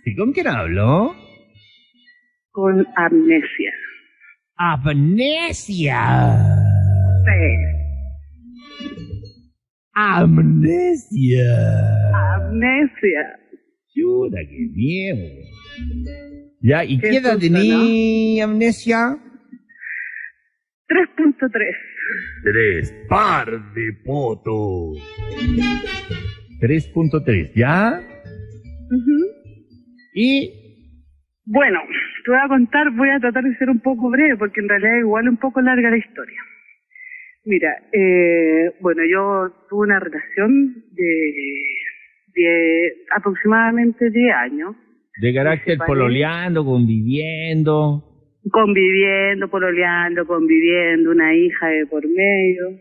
¿Sí, con quién hablo? Con amnesia. Amnesia. Sí. Amnesia. Amnesia. Chuta, qué miedo. Ya, ¿y qué edad susto, tenía amnesia? 3.3. 3 par de poto. 3.3, ¿ya? Y Bueno, te voy a contar, voy a tratar de ser un poco breve porque en realidad igual es un poco larga la historia. Mira, bueno, yo tuve una relación de aproximadamente 10 años. de carácter separé. pololeando, conviviendo. Conviviendo, pololeando, conviviendo, una hija de por medio.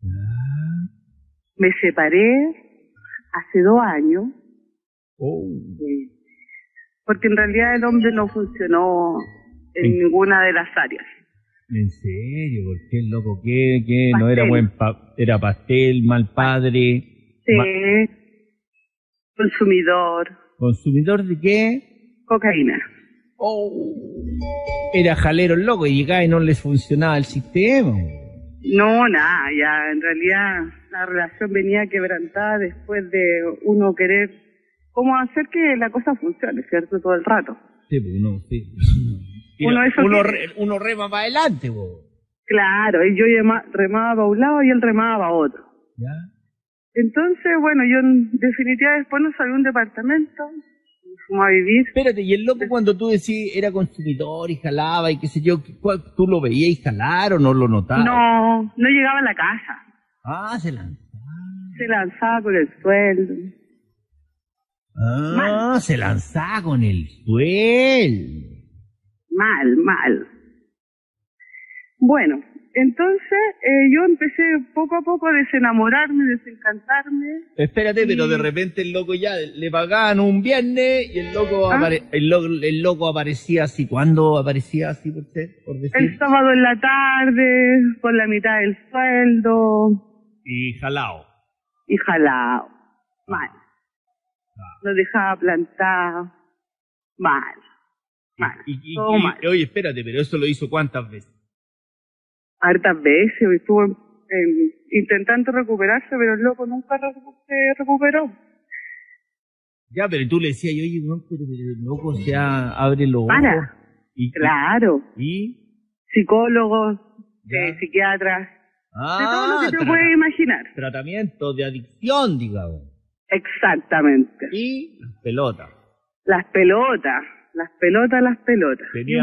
Me separé hace 2 años. Porque en realidad el hombre no funcionó en ninguna de las áreas. ¿En serio? ¿Por qué el loco? ¿Qué? No era Pastel. era pastel, mal padre. Sí. Consumidor. ¿Consumidor de qué? Cocaína. Era jalero el loco y llegaba y no les funcionaba el sistema. No, nada, ya en realidad la relación venía quebrantada después de uno querer cómo hacer que la cosa funcione, ¿cierto? Todo el rato. Sí, pues uno, sí. Uno rema para adelante, vos. Claro, y yo remaba para un lado y él remaba para otro. ¿Ya? Entonces, bueno, yo en definitiva después nos salí a un departamento, fuimos a vivir. Espérate, y el loco cuando tú decís era consumidor y jalaba y qué sé yo, ¿tú lo veías y jalar o no lo notabas? No llegaba a la casa. Ah, se lanzaba. Se lanzaba con el sueldo. Se lanzaba con el sueldo. Mal. Bueno, entonces yo empecé poco a poco a desenamorarme, desencantarme. Espérate, pero de repente el loco ya le pagaban un viernes y el loco, el loco aparecía así. ¿Cuándo aparecía así por decir? El sábado en la tarde, con la mitad del sueldo. Y jalao. Y jalao. Mal. Nos dejaba plantado. Mal. Todo mal. Oye, espérate, pero eso lo hizo ¿cuántas veces? Hartas veces, estuvo intentando recuperarse, pero el loco nunca se recuperó. Ya, pero tú le decías, oye, no, pero el loco, o sea, abre los ojos. Claro. ¿Y? Psicólogos, psiquiatras, de todo lo que te puedes imaginar. Tratamiento de adicción, digamos. Exactamente. Y las pelotas. Las pelotas. Tenía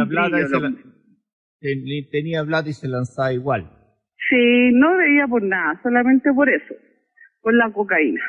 plata y se lanzaba igual. Sí, no veía por nada, solamente por eso, por la cocaína.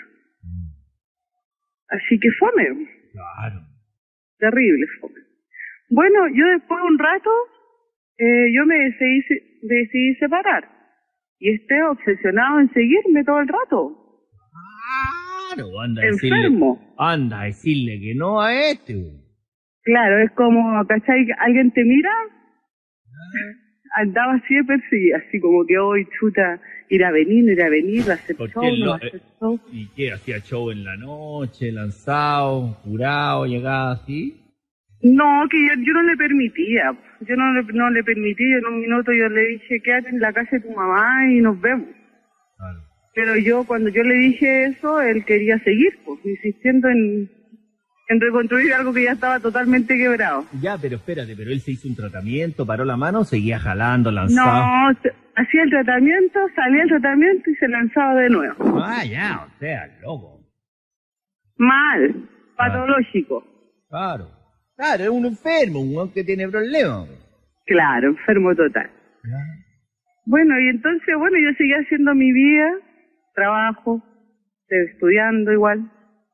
Así que fome. Claro. Terrible fome. Bueno, yo después de un rato, yo me decidí separar. Y esté obsesionado en seguirme todo el rato. Claro, anda enfermo. A decirle que no a este. Claro, es como, ¿cachai? Alguien te mira, andaba así de perseguida, así como que hoy chuta, ir a venir, hacer show. ¿Y qué? ¿Hacía show en la noche, lanzado, jurado, llegaba así? No, que yo no le permitía. Yo no le permitía. En un minuto yo le dije, quédate en la casa de tu mamá y nos vemos. Claro. Pero cuando yo le dije eso, él quería seguir, pues, insistiendo en reconstruir algo que ya estaba totalmente quebrado. Ya, pero espérate, pero él se hizo un tratamiento, paró la mano, seguía jalando, lanzado. No, hacía el tratamiento, salía el tratamiento y se lanzaba de nuevo. Ya, o sea, loco. Mal, patológico. Claro, es un enfermo, un hombre que tiene problemas. Claro, enfermo total. Ya. Bueno, y entonces, yo seguía haciendo mi vida, trabajo, estudiando igual.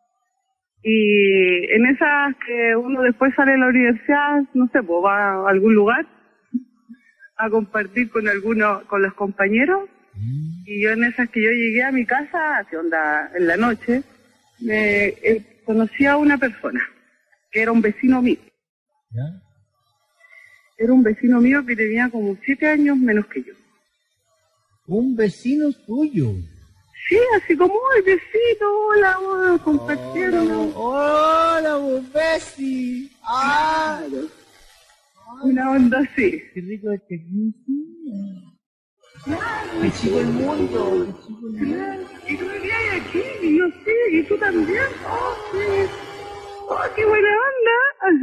Y en esas que uno después sale de la universidad, no sé, pues va a algún lugar a compartir con los compañeros. Y yo en esas que yo llegué a mi casa, hacia onda en la noche, conocí a una persona, que era un vecino mío. ¿Ya? Era un vecino mío que tenía como 7 años menos que yo. ¿Un vecino tuyo? Sí, así como, ¡ay, besito! Hola, hola, compartiendo. Hola, Bessie. Ah, Claro, una onda así. qué rico este música. Qué chico el mundo, qué chico el mundo. Y tú vivías aquí, y yo sí, y tú también. Oh, sí. Oh, qué buena onda.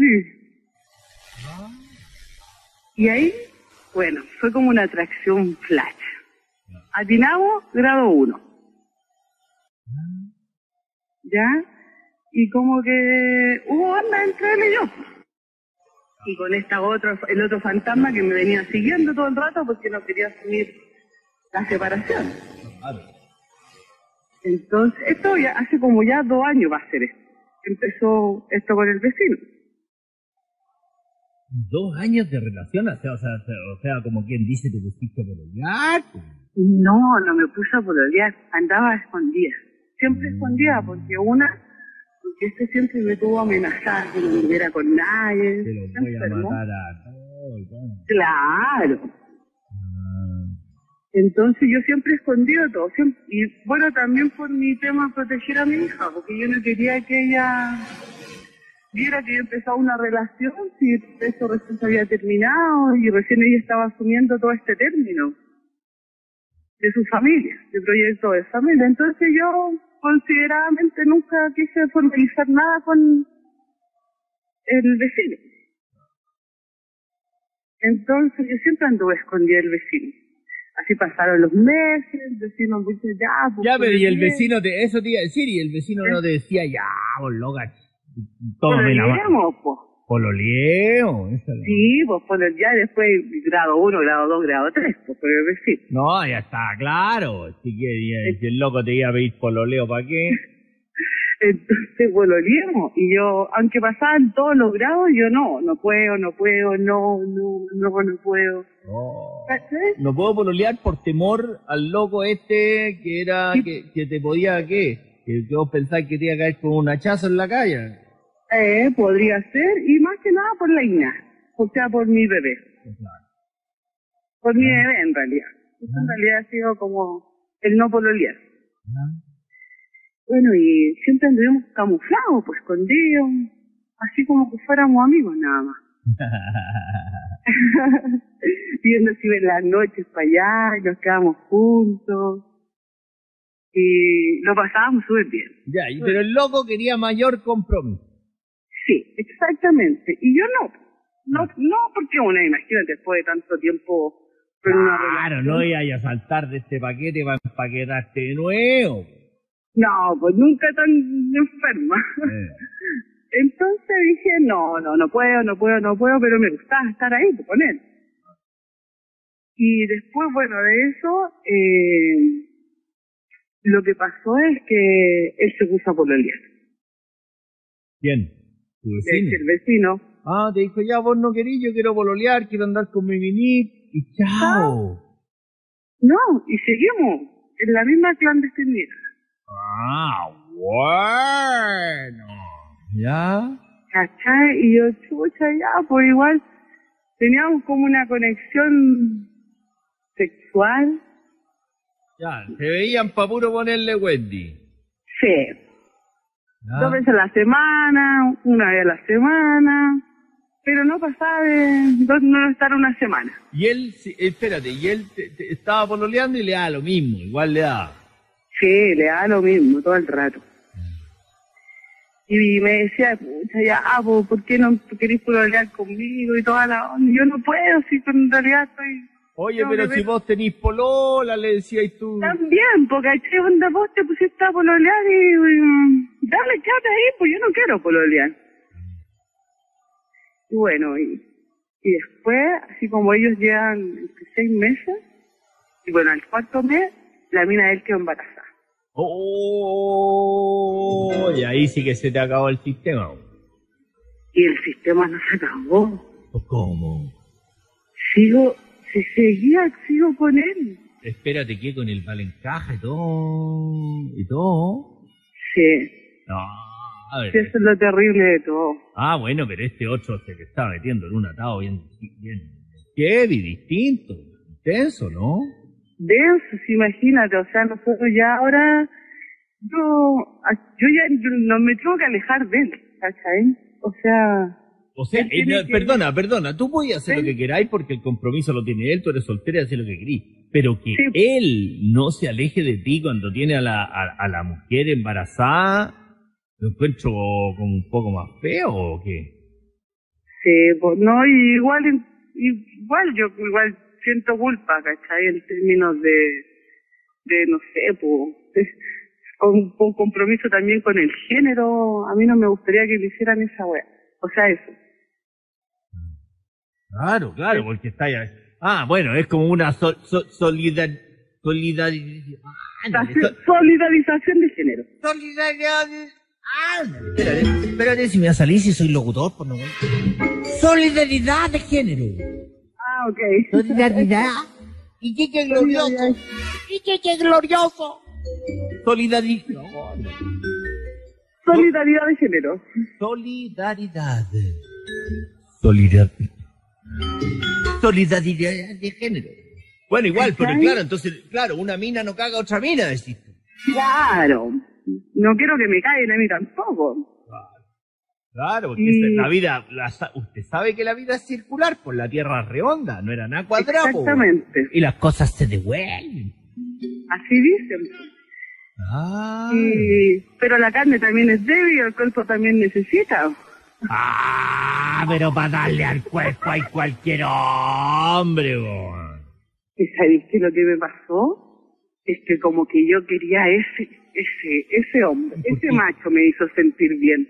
Así. Y ahí, bueno, fue como una atracción flash. Atinamos, grado 1. ¿Ya? Y como que hubo onda entre él y yo. Y con el otro fantasma que me venía siguiendo todo el rato porque no quería asumir la separación. Claro. Entonces, esto ya hace como ya 2 años va a ser esto. Empezó esto con el vecino. 2 años de relación, o sea, como quien dice, te pusiste por el gato. No, no me puse a pololear, andaba escondida. Siempre escondida porque este siempre me tuvo amenazada que no viviera con nadie. Te los voy a matar a todos. Claro. Entonces yo siempre he escondido todo. Y bueno, también por mi tema proteger a mi hija, porque yo no quería que ella viera que yo empezaba una relación, si eso recién se había terminado y recién ella estaba asumiendo todo este término de su familia, de proyecto de familia. Entonces yo consideradamente nunca quise formalizar nada con el vecino. Entonces yo siempre anduve escondida del vecino. Así pasaron los meses, el vecino me dice, ya, pues... Ya, pero y el vecino, eso te iba a decir, y el vecino no te decía, ya, vos loca, tómame la mano. Pues. Pololeo, sí, pues ya después grado 1, grado 2, grado 3, pues por el vecino. No, ya está, claro. Si el loco te iba a pedir pololeo, ¿para qué? Entonces pololeamos, y yo, aunque pasaban todos los grados, yo no puedo, no puedo. Oh. No puedo pololear por temor al loco este que era, sí. que te podía, ¿qué? Que vos pensáis que te iba a caer con un hachazo en la calle. Podría ser, y más que nada por la Ina, o sea, por mi bebé. Claro. Por mi bebé, en realidad. En realidad ha sido como el no pololear. Bueno, y siempre anduvimos camuflados, pues escondidos, así como que fuéramos amigos nada más. Viendo si ven las noches para allá, y nos quedamos juntos. Y lo pasábamos súper bien. Ya, pero el loco quería mayor compromiso. Sí, exactamente. Y yo no, porque una, imagínate, después de tanto tiempo con una relación. Claro, no iba a saltar de este paquete para empaquetarte de nuevo. No, pues nunca tan enferma. Entonces dije, no puedo, pero me gustaba estar ahí con él. Y después, bueno, de eso, lo que pasó es que él se puso a pololear. Bien. ¿Tu vecino? El vecino. Ah, te dijo, ya vos no querís, yo quiero pololear, quiero andar con mi vinip, y chao. No, y seguimos en la misma clandestinidad. Ah, bueno. ¿Ya? ¿Cachai? Y yo, chucha, ya, pues igual teníamos como una conexión sexual. Ya, se veían pa' puro ponerle Wendy. Sí. ¿Ya? 2 veces a la semana, una vez a la semana, pero no pasaba no estar una semana. Y él, espérate, y él estaba pololeando y le da lo mismo, igual le da. Sí, le da lo mismo todo el rato. Y me decía, pucha, ya, pues, ¿por qué no querés pololear conmigo y toda la onda? Yo no puedo, si en realidad estoy... Oye, pero si vos tenés polola, le decías tú. También, porque ¿qué onda vos te pusiste a pololear y dale, quédate ahí, pues yo no quiero pololear. Y bueno, y después, así como ellos llevan 6 meses, y bueno, al 4.º mes, la mina de él quedó embarazada. Oh, y ahí sí que se te acabó el sistema. Y el sistema no se acabó. ¿Cómo? Sigo con él. Espérate, ¿qué? ¿Con el valencaja y todo? ¿Y todo? Sí. No, a ver. Sí, eso es lo terrible de todo. Ah, bueno, pero este otro se le estaba metiendo en un atado bien heavy, distinto, intenso, ¿no? densos, imagínate, o sea, nosotros ya ahora, yo ya no me tengo que alejar de él, ¿cachai? O sea, perdona, tú podías hacer lo que queráis porque el compromiso lo tiene él, tú eres soltera y haces lo que querís. Pero que sí, él no se aleje de ti cuando tiene a la mujer embarazada, ¿lo encuentro como un poco más feo o qué? sí, pues, no, igual yo igual siento culpa, ¿cachai? En términos de no sé, pues, con compromiso también con el género, a mí no me gustaría que le hicieran esa wea. O sea, eso. Claro, porque está ya. Ah, bueno, es como una solidarización Solidarización de género. Solidaridad. Espérate si me va a salir si soy locutor, por no. Solidaridad de género. Ah, ok. Solidaridad. ¿Y qué glorioso? ¿Y qué glorioso? Solidaridad. Solidaridad de género. Solidaridad de género. Bueno, igual, pero claro, entonces, claro, una mina no caga a otra mina, decís tú. Claro. No quiero que me caigan a mí tampoco. Claro, porque la vida, usted sabe que la vida es circular, pues la Tierra es redonda, no era nada cuadrado. Exactamente. Y las cosas se devuelven. Así dicen. Pero la carne también es débil y el cuerpo también necesita. Pero para darle al cuerpo hay cualquier hombre, bo. ¿Y sabéis qué lo que me pasó? Es que como que yo quería ese hombre, ese macho me hizo sentir bien.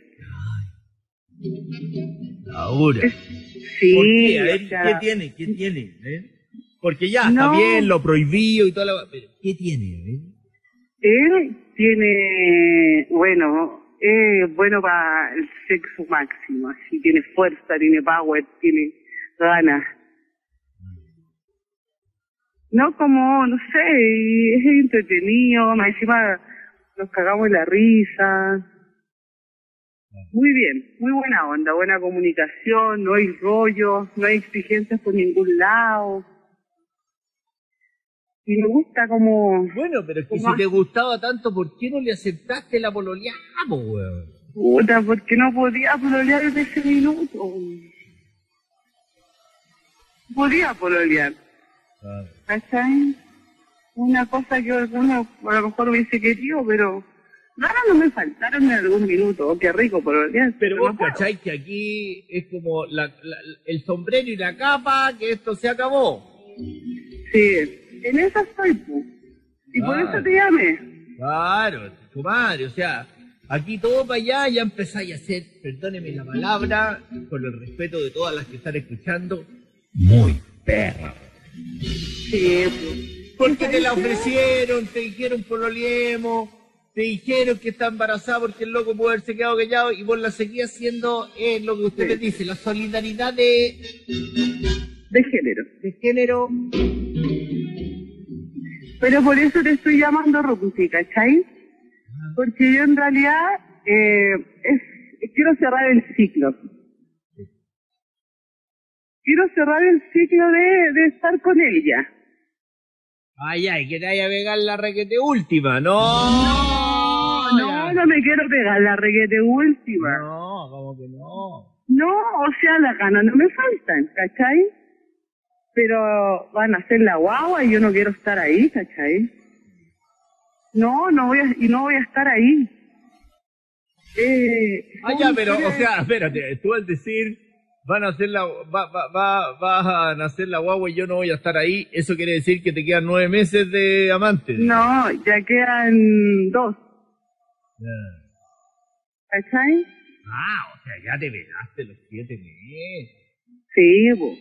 Ahora. Sí. ¿Por qué? A ver, ¿qué tiene? Porque ya está bien, lo prohibido y toda la... Pero, ¿qué tiene? Él tiene, bueno para el sexo máximo, así tiene fuerza, tiene power, tiene ganas. No, como, no sé, y es entretenido, más encima nos cagamos en la risa. Muy bien, muy buena onda, buena comunicación, no hay rollo, no hay exigencias por ningún lado. Y me gusta como... Bueno, pero es que si te gustaba tanto, ¿por qué no le aceptaste la pololeada, weón? Puta, porque no podía pololear en ese minuto. Podía pololear. ¿Cachai? Una cosa que alguna a lo mejor hubiese querido, pero ganas no me faltaron en algún minuto. Oh, qué rico pololear. Pero vos cachai que aquí es como el sombrero y la capa, que esto se acabó. Sí. En esa estoy, pues. Y por eso te llamé. Claro, tu madre, o sea, aquí todo para allá ya empezáis a hacer, perdóneme la palabra, con el respeto de todas las que están escuchando, muy perra. Sí, pues. Porque te la ofrecieron, te dijeron pololeemos, te dijeron que está embarazada porque el loco puede haberse quedado callado y vos la seguías haciendo, es lo que usted le dice, la solidaridad de género. De género. Pero por eso te estoy llamando Rocuti, ¿cachai? Porque yo en realidad quiero cerrar el ciclo. Quiero cerrar el ciclo de estar con ella. Ay, que te vaya a pegar la requete última, no. No me quiero pegar la requete última. No, como que no. No, o sea, las ganas no me faltan, ¿cachai? Pero van a hacer la guagua y yo no quiero estar ahí, ¿cachai? No voy a estar ahí. Pero, o sea, espérate, tú al decir van a hacer va a nacer la guagua y yo no voy a estar ahí, ¿eso quiere decir que te quedan 9 meses de amante? No, ya quedan 2. ¿Cachai? O sea, ya te pegaste los 7 meses. Sí, pues.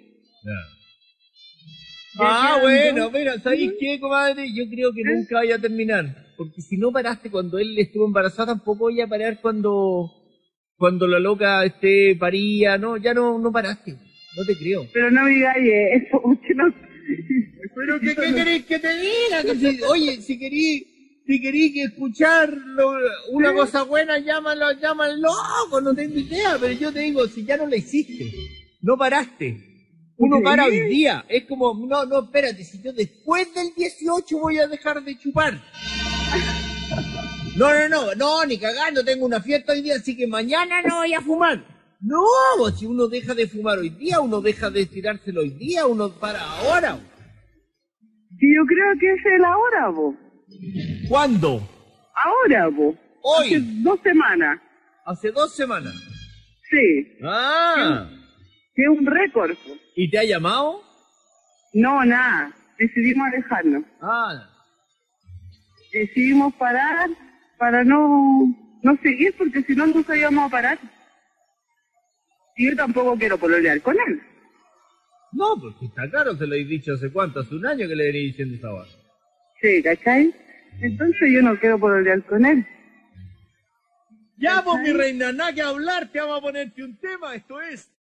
Bueno, mira, ¿sabéis qué, comadre? Yo creo que nunca vaya a terminar. Porque si no paraste cuando él estuvo embarazada, tampoco voy a parar cuando la loca paría. No, ya no paraste. No te creo. Pero no me digas eso, que no... Pero ¿qué querés que te diga? Oye, si querís que escuchar una cosa buena, llámalo loco, no tengo idea. Pero yo te digo, si ya no la hiciste, no paraste. Uno para hoy día. Es como, no, espérate, si yo después del 18 voy a dejar de chupar. No, ni cagando, tengo una fiesta hoy día, así que mañana no voy a fumar. No, pues si uno deja de fumar hoy día, uno deja de estirárselo hoy día, uno para ahora. Sí, yo creo que es el ahora, vos. ¿Cuándo? Ahora, vos. Hoy. Hace 2 semanas. Hace 2 semanas. Sí. Ah. Que es un récord. ¿Y te ha llamado? No, nada. Decidimos alejarnos. Ah. Decidimos parar para no seguir, porque si no, nunca íbamos a parar. Y yo tampoco quiero pololear con él. No, porque está claro, se lo he dicho hace cuánto, hace un año que le venía diciendo esa hora. Sí, ¿cachai? Entonces yo no quiero pololear con él. Ya, pues, mi reina, nada que hablar, te vamos a ponerte un tema, esto es...